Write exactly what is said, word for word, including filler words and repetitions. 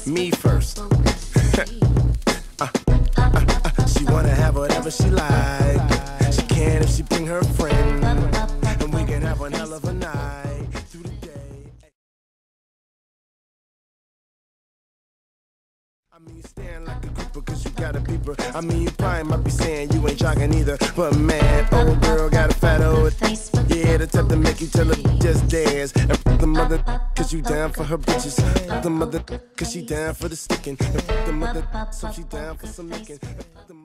me first. uh, uh, uh, she wanna have whatever she like. She can if she bring her friend, and we can have one hell of a night through the day. I mean, you stand like a creeper cause you got a beeper. I mean, you probably might be saying you ain't jogging either, but man, old girl got a fat old yeah, the type to make you tell her just dance. And f the mother cause you down for her bitches. F the mother cause she down for the sticking. And f the mother so she down for some licking.